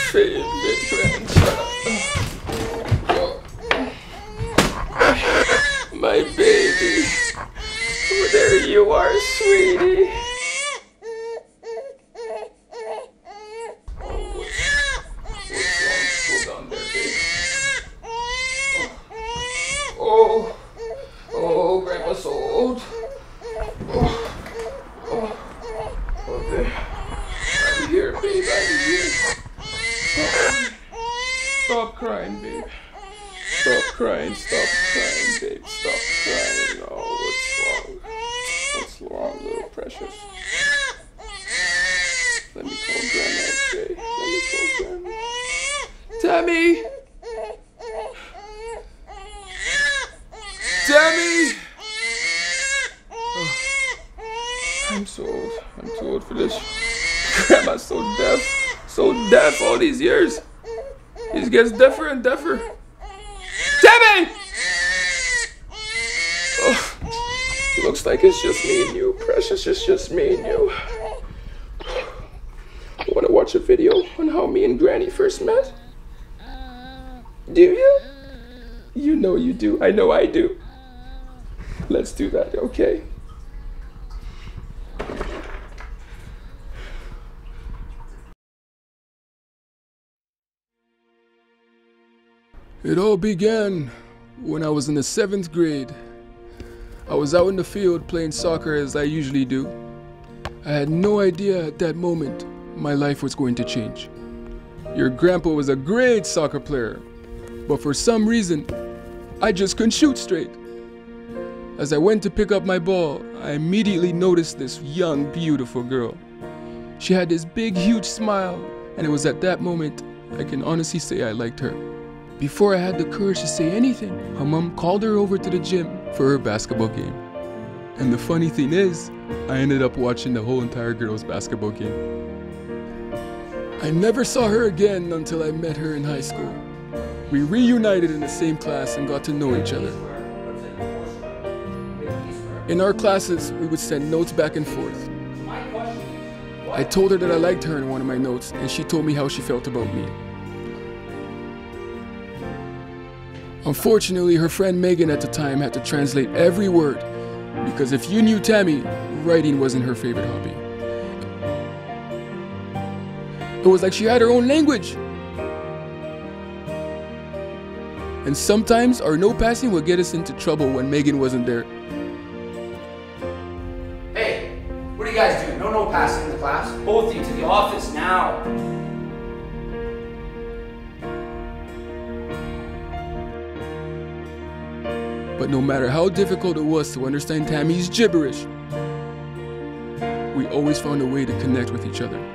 favorite grandchild. My baby. Oh, there you are, sweetie. Oh, Grandpa's so old. Okay. I'm here, babe, I'm here. Stop crying, babe. Stop crying, babe. Stop crying. Oh, what's wrong? What's wrong, little precious? Let me call Grandma, okay? Let me call Grandma. Tammie! Tammie! Oh, I'm so old. I'm too old for this. Grandma's so deaf. So deaf all these years. He just gets deafer and deafer. Tammie! Oh, looks like it's just me and you, precious. It's just me and you. You want to watch a video on how me and Granny first met? Do you? You know you do. I know I do. Let's do that, okay? It all began when I was in the 7th grade. I was out in the field playing soccer as I usually do. I had no idea at that moment my life was going to change. Your grandpa was a great soccer player, but for some reason, I just couldn't shoot straight. As I went to pick up my ball, I immediately noticed this young, beautiful girl. She had this big, huge smile, and it was at that moment I can honestly say I liked her. Before I had the courage to say anything, her mom called her over to the gym for her basketball game. And the funny thing is, I ended up watching the whole entire girls' basketball game. I never saw her again until I met her in high school. We reunited in the same class and got to know each other. In our classes, we would send notes back and forth. I told her that I liked her in one of my notes, and she told me how she felt about me. Unfortunately, her friend Megan at the time had to translate every word, because if you knew Tammie, writing wasn't her favorite hobby. It was like she had her own language. And sometimes our note passing would get us into trouble when Megan wasn't there. Hey, what are you guys doing? No passing in the class? Both of you to the office now. But no matter how difficult it was to understand Tammie's gibberish, we always found a way to connect with each other.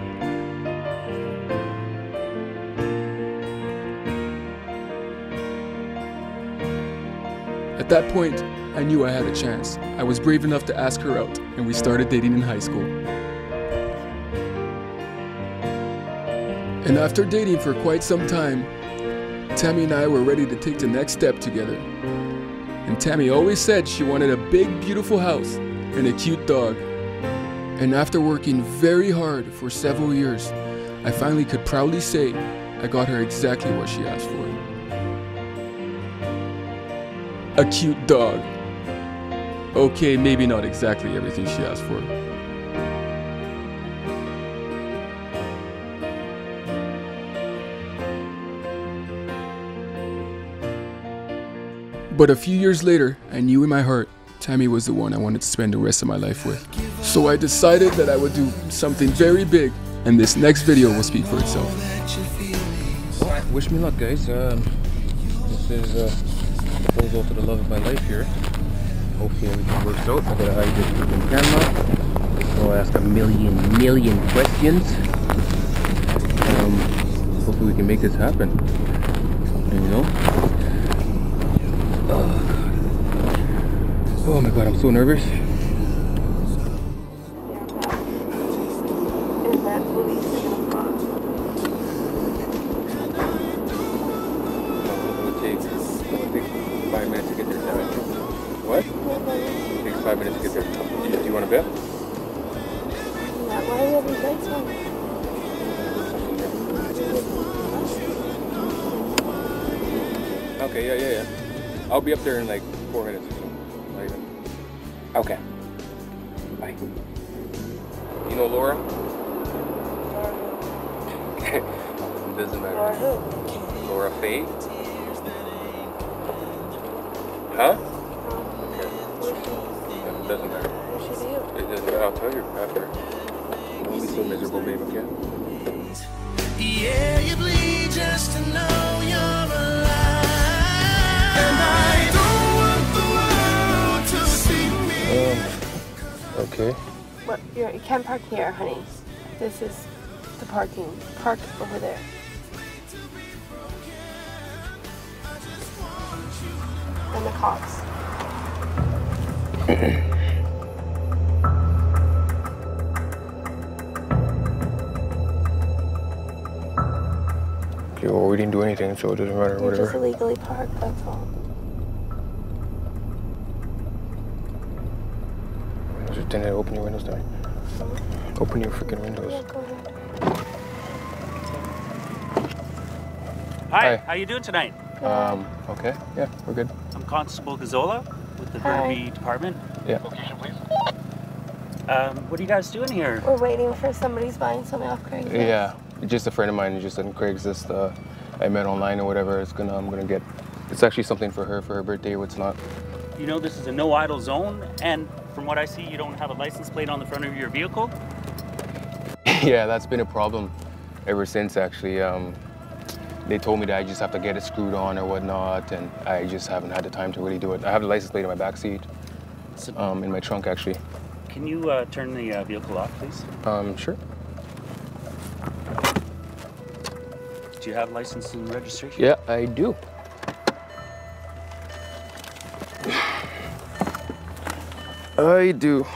At that point, I knew I had a chance. I was brave enough to ask her out, and we started dating in high school. And after dating for quite some time, Tammie and I were ready to take the next step together. And Tammie always said she wanted a big, beautiful house and a cute dog. And after working very hard for several years, I finally could proudly say I got her exactly what she asked for. A cute dog. Okay, maybe not exactly everything she asked for. But a few years later, I knew in my heart, Tammie was the one I wanted to spend the rest of my life with. So I decided that I would do something very big, and this next video will speak for itself. Well, wish me luck, guys. This is a proposal to the love of my life here. Hopefully everything works out. I gotta hide this freaking camera. I'll ask a million questions. Hopefully we can make this happen. There you go. Oh my god, I'm so nervous. What? It takes 5 minutes to get there. Do you want to bet? Why are we having lights on? Okay, yeah. I'll be up there in like 4 minutes or so. Not even. Okay. Bye. You know Laura? Doesn't matter. Laura who? Laura Faye? Huh? Okay. Yeah, doesn't matter. What should you? It doesn't matter. I'll tell you after. Don't be so miserable, babe, okay? Yeah, you bleed just to know you're alive. And I don't want the world to see me. Okay. What? You can't park here, honey. This is the parking. Park over there. And the cops. Okay, well, we didn't do anything, so it doesn't matter, You're whatever. just illegally parked, that's all. Just didn't open your windows, Tammie. Open your freaking windows. Yeah, go ahead. Hi, Hi. how you doing tonight? Okay. Yeah, we're good. I'm Constable Gazzola with the Hi. Burnaby Department. Yeah. What are you guys doing here? We're waiting for somebody's buying something off Craigslist. Yeah. Just a friend of mine just on Craigslist. I met online or whatever. I'm gonna get. It's actually something for her birthday. What's not? You know this is a no idle zone, and from what I see, you don't have a license plate on the front of your vehicle. Yeah, that's been a problem ever since. Actually, they told me that I just have to get it screwed on or whatnot, and I just haven't had the time to really do it. I have the license plate in my back seat, So, in my trunk actually. can you turn the vehicle off, please? Sure. Do you have license and registration? Yeah, I do. I do.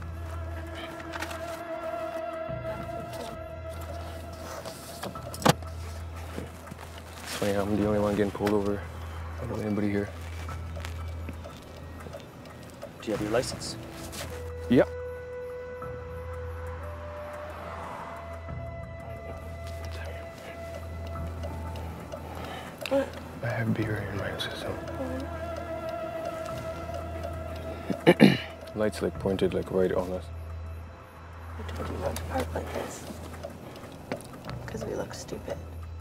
It's funny, I'm the only one getting pulled over. I don't know anybody here. Do you have your license? Yep. I have beer in my system. Lights like pointed like right on us. I told you not to park like this. Because we look stupid.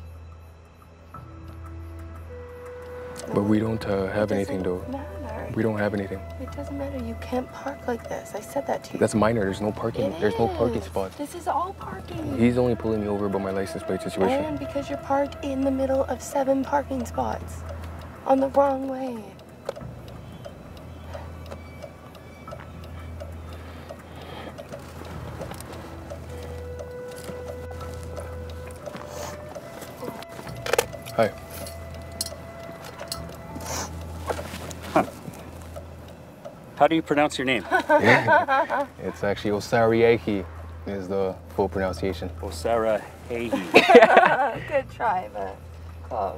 But we don't have anything though. It doesn't matter. We don't have anything. It doesn't matter. You can't park like this. I said that to you. That's minor. There's no parking. It There's no parking is. spot. This is all parking. He's only pulling me over about my license plate situation. And because you're parked in the middle of 7 parking spots on the wrong way. Hi. How do you pronounce your name? It's actually Osariaki is the full pronunciation. Osara Hahi. Good try, but close.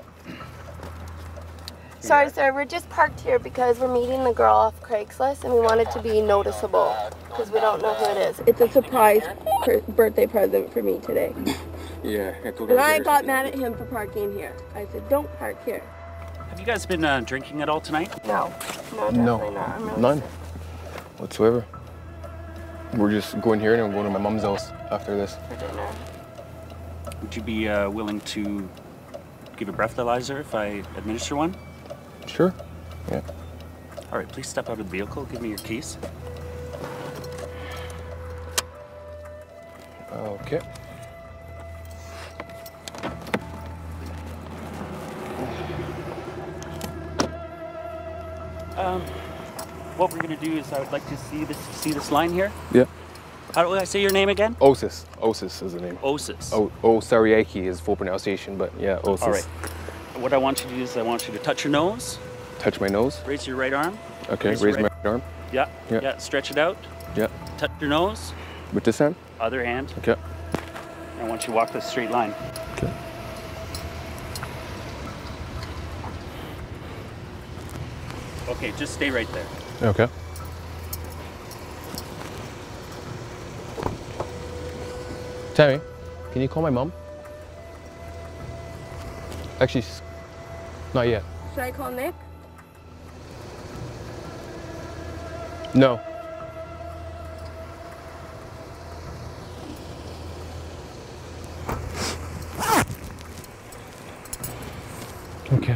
Sorry, sir. We're just parked here because we're meeting the girl off Craigslist and we want it to be noticeable because we don't know who it is. It's a surprise birthday present for me today. Yeah, I told her. And I got mad at him for parking here. I said, don't park here. Have you guys been drinking at all tonight? No. No, No, definitely not. I'm really none sick. whatsoever. We're just going here and I'm going to my mom's house after this. For dinner. Would you be willing to give a breathalyzer if I administer one? Sure. Yeah. All right, please step out of the vehicle. Give me your keys. Okay. What we're gonna do is I would like to see this line here. Yeah. How do I say your name again? Osas. Osas is the name. Osas. Osariaki is full pronunciation, but yeah, Osas. All right. What I want you to do is I want you to touch your nose, Touch my nose. raise your right arm. Okay, Raise raise your my arm. Yeah. Yeah. Yeah. Stretch it out. Yeah. Touch your nose. With this hand? Other hand. Okay. I want you to walk this straight line. Okay. Okay, just stay right there. Okay. Tammie, can you call my mom? Actually, not yet. Should I call Nick? No. Okay.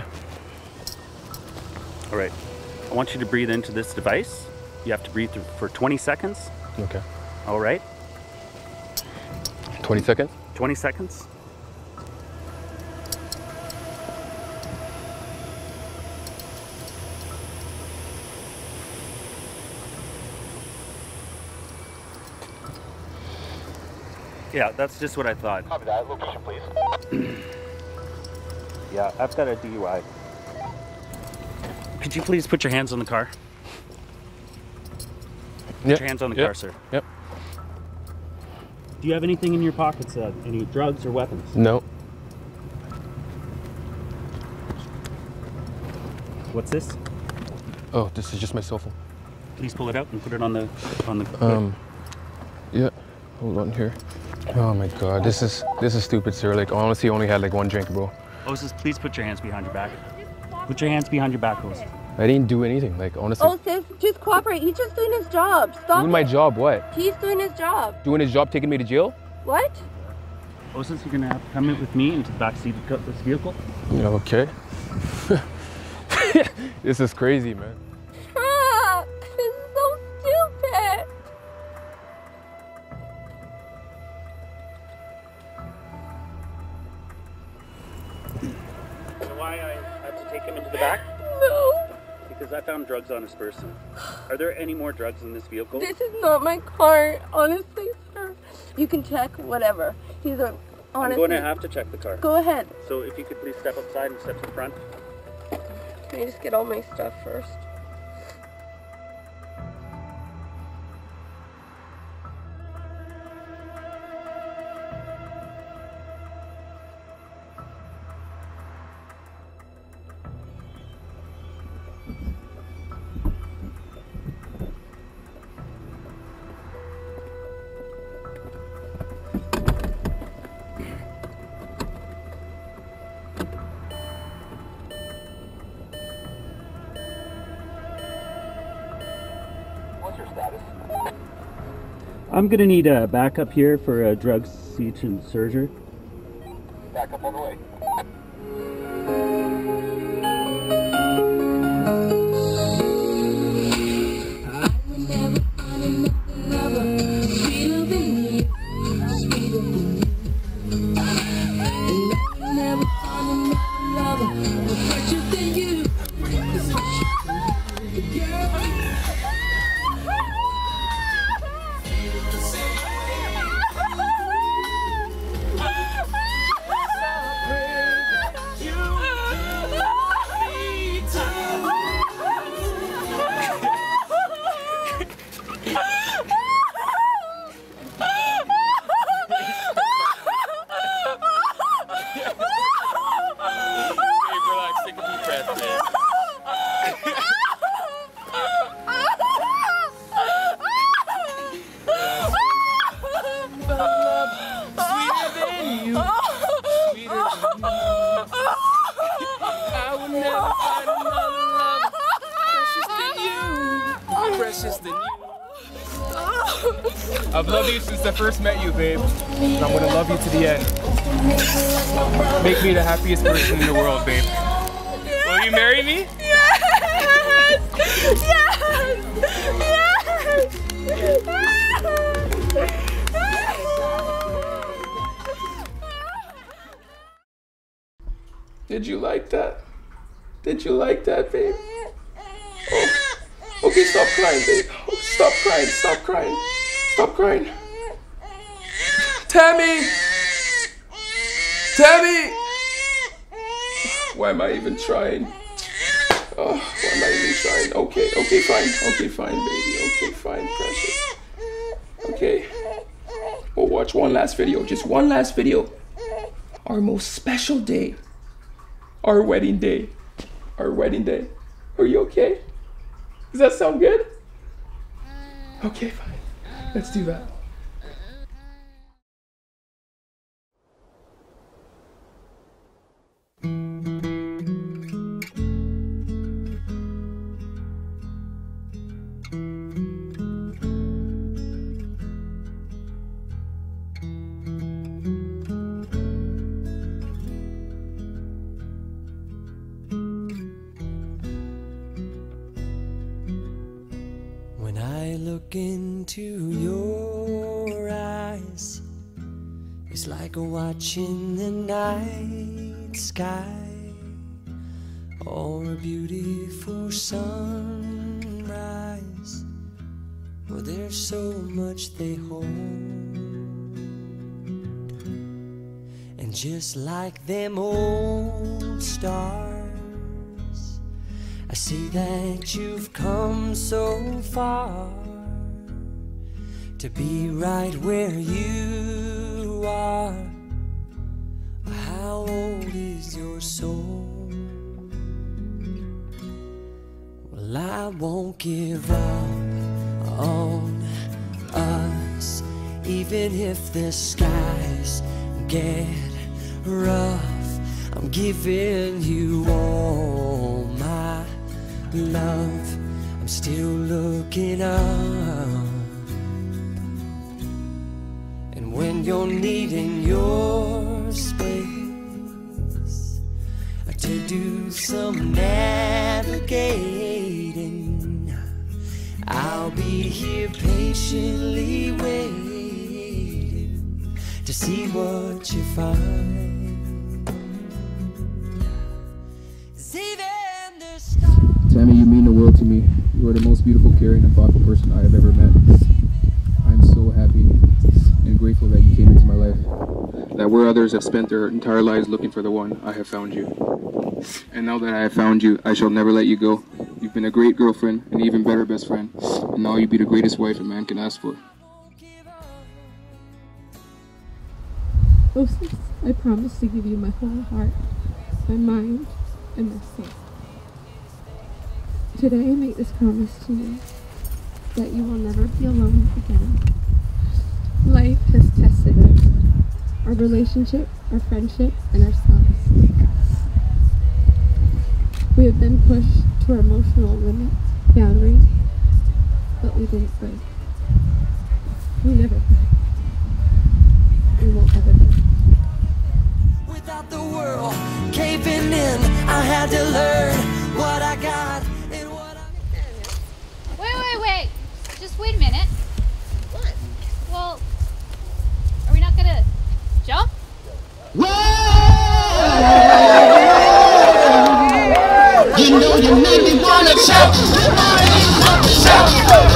All right. I want you to breathe into this device. You have to breathe for 20 seconds. Okay. All right. 20 seconds? 20 seconds. Yeah, that's just what I thought. Copy that. Location, please. Yeah, I've got a DUI. Could you please put your hands on the car? Put your hands on the car, sir. Yep. Do you have anything in your pockets? Any drugs or weapons? No. What's this? Oh, this is just my cell phone. Please pull it out and put it on the Yeah. Hold on here. Oh my God, this is stupid, sir. Like, honestly, I only had like one drink, bro. Osas, please put your hands behind your back. Put your hands behind your back, Osas. I didn't do anything. Like, honestly. Osas, just cooperate. He's just doing his job. Stop. Doing my job, what? He's doing his job. Doing his job, taking me to jail? What? Osas, you're gonna have to come in with me into the back seat of this vehicle. Yeah, okay. This is crazy, man. Stop. This is so stupid. You know why I had to take him into the back? No. Because I found drugs on his person. Are there any more drugs in this vehicle? This is not my car. Honestly, sir. You can check whatever. He's a... Honestly. I'm going to have to check the car. Go ahead. So if you could please step outside and step to the front. Can I just get all my stuff first? What's your status? I'm gonna need a backup here for a drug siege and seizure. Backup on the way. I've loved you since I first met you, babe. And I'm gonna love you to the end. Make me the happiest person in the world, babe. Will you marry me? Yes! Yes! Did you like that? Did you like that, babe? Oh. Okay, stop crying, babe. Oh, stop crying, stop crying. Stop crying. Tammie! Tammie! Why am I even trying? Oh, why am I even trying? Okay, okay, fine. Okay, fine, baby. Okay, fine, precious. Okay. We'll watch one last video. Just one last video. Our most special day. Our wedding day. Our wedding day. Are you okay? Does that sound good? Okay, fine. Let's do that. It's like watching the night sky or a beautiful sunrise. Well, there's so much they hold, and just like them old stars, I see that you've come so far to be right where you are. How old is your soul? Well, I won't give up on us, even if the skies get rough. I'm giving you all my love. I'm still looking up. And when you're needing your space to do some navigating, I'll be here patiently waiting to see what you find. Tammie, you mean the world to me. You are the most beautiful, caring, and thoughtful person I have ever met. I'm so happy and grateful that you came into my life. That where others have spent their entire lives looking for the one, I have found you. And now that I have found you, I shall never let you go. You've been a great girlfriend, an even better best friend, and now you'll be the greatest wife a man can ask for. Osas, I promise to give you my whole heart, my mind, and my soul. Today I make this promise to you, that you will never be alone again. Life has tested us, our relationship, our friendship, and ourselves. We have been pushed to our emotional limits, boundaries, but we didn't break. We never break. We won't ever break. Without the world caving in, I had to learn what I got and what I... Wait. Just wait a minute. What? Well, are we not gonna jump? You know you make me wanna shout. Shout.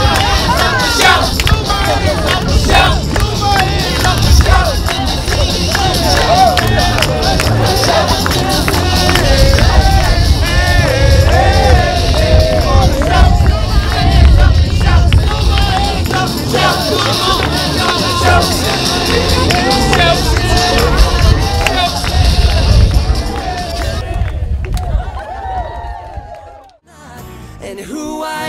And who I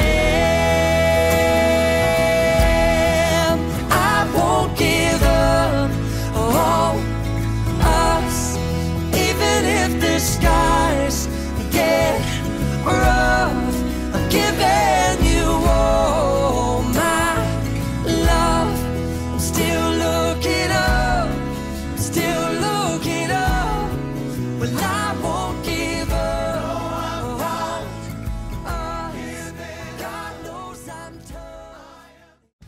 am, I won't give up on us, even if the skies get rough. I'm giving you all my love. I'm still looking up, well, I won't give up. God knows I'm tired.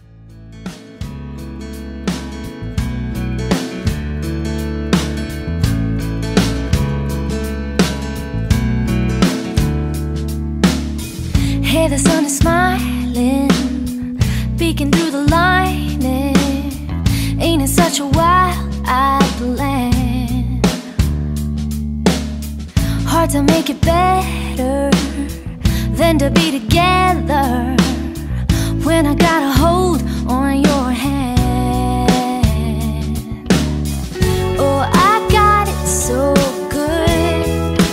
Hey, the sun is smiling, peeking through the lining. Ain't it such a wild plan? Hard to make it better than to be together when I got a hold on your hand. Oh, I got it so good,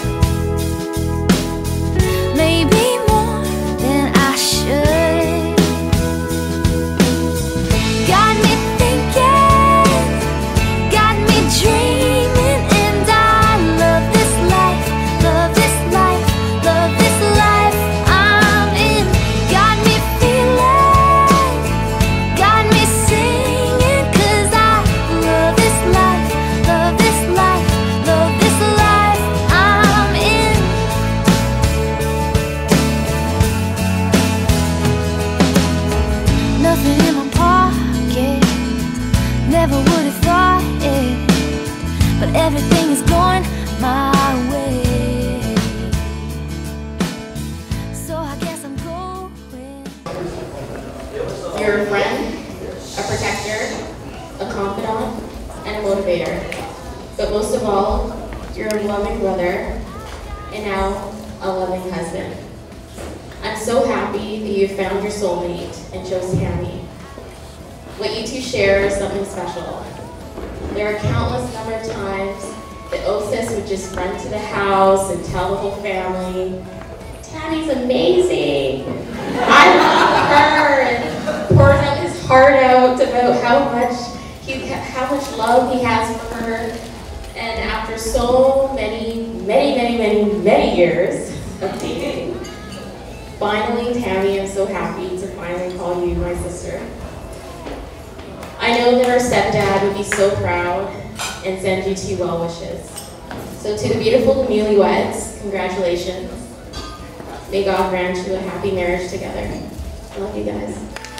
maybe more than I should. Got me thinking, got me dreaming, and I love this life, love this life, love this life I'm everything is going my way. So I guess I'm going. You're a friend, a protector, a confidant, and a motivator. But most of all, you're a loving brother, and now a loving husband. I'm so happy that you found your soulmate and chose Tammie. What you two share is something special. There are countless number of times that Osas would just run to the house and tell the whole family, "Tammie's amazing. I love her," and pours out his heart out about how much love he has for her. And after so many years of dating, finally, Tammie, I'm so happy to finally call you my sister. I know that our stepdad would be so proud and send you 2 well wishes. So to the beautiful newlyweds, congratulations. May God grant you a happy marriage together. I love you guys.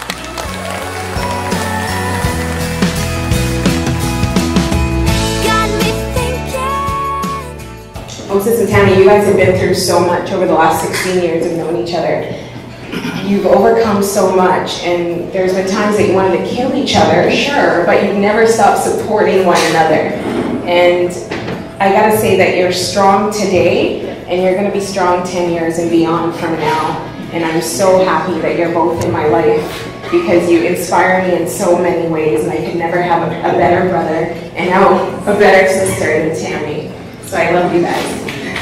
Osas and Tammie, you guys have been through so much over the last 16 years of knowing each other. You've overcome so much, and there's been times that you wanted to kill each other, sure, but you've never stopped supporting one another. And I gotta say that you're strong today, and you're gonna be strong 10 years and beyond from now. And I'm so happy that you're both in my life, because you inspire me in so many ways, and I could never have a better brother, and now a better sister than Tammie. So I love you guys.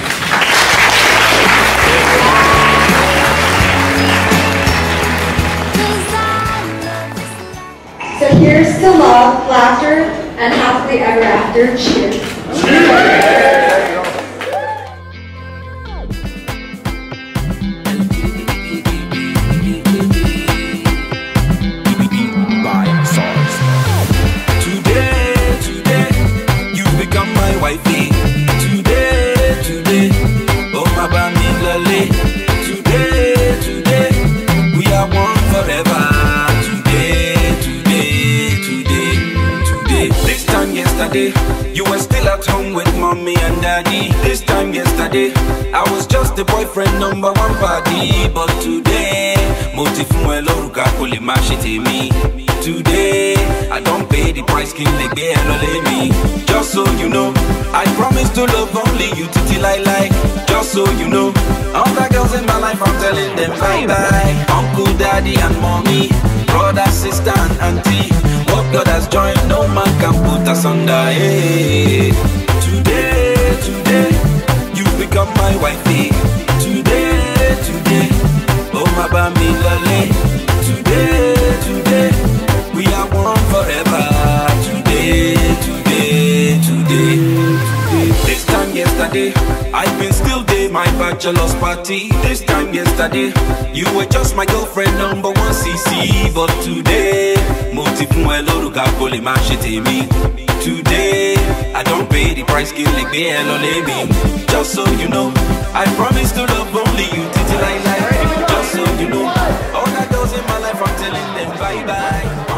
So here's to love, laughter, and happily ever after. Cheers. Today, you've become my wifey. Today, oh my baby lolly. Today, we are one forever. This time yesterday, you were still at home with mommy and daddy. This time yesterday, I was just the boyfriend number 1 party. But today, today, I don't pay the price, king like me. Just so you know, I promise to love only you till I like. Just so you know, all the girls in my life, I'm telling them bye bye. Uncle, daddy, and mommy, brother, sister, and auntie. What God has joined, no man can put us under. Hey. Today, you've become my wifey. Today, oh my baby lolly. Today, we are one forever. Today. This time yesterday, I've been still there, my bachelor's party. This time yesterday, you were just my girlfriend number 1 CC. But today, today, I don't pay the price, kill like me. Just so you know, I promise to love only you till I like. Just so you know, all the girls in my life, I'm telling them bye bye.